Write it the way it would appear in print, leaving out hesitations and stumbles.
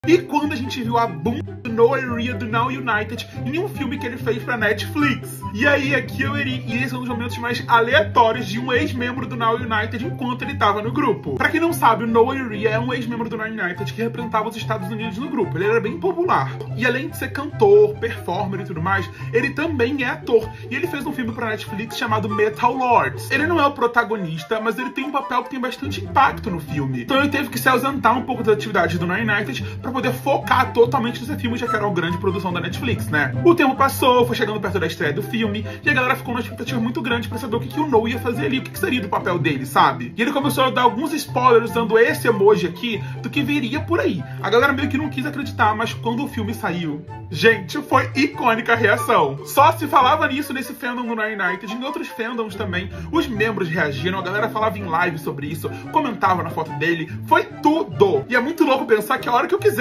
E quando a gente viu a bunda do Noah Iria do Now United em um filme que ele fez pra Netflix. E aí aqui eu iria ser um dos momentos mais aleatórios de um ex-membro do Now United enquanto ele tava no grupo. Pra quem não sabe, o Noah Iria é um ex-membro do Now United que representava os Estados Unidos no grupo. Ele era bem popular. E além de ser cantor, performer e tudo mais, ele também é ator. E ele fez um filme pra Netflix chamado Metal Lords. Ele não é o protagonista, mas ele tem um papel que tem bastante impacto no filme. Então ele teve que se ausentar um pouco das atividades do Now United pra poder focar totalmente nesse filme, já que era uma grande produção da Netflix, né? O tempo passou, foi chegando perto da estreia do filme, e a galera ficou numa expectativa muito grande pra saber o que o Noah ia fazer ali, o que seria do papel dele, sabe? E ele começou a dar alguns spoilers usando esse emoji aqui do que viria por aí. A galera meio que não quis acreditar, mas quando o filme saiu, gente, foi icônica a reação. Só se falava nisso nesse fandom do Now United, em outros fandoms também, os membros reagiram, a galera falava em live sobre isso, comentava na foto dele, foi tudo! E é muito louco pensar que a hora que eu quiser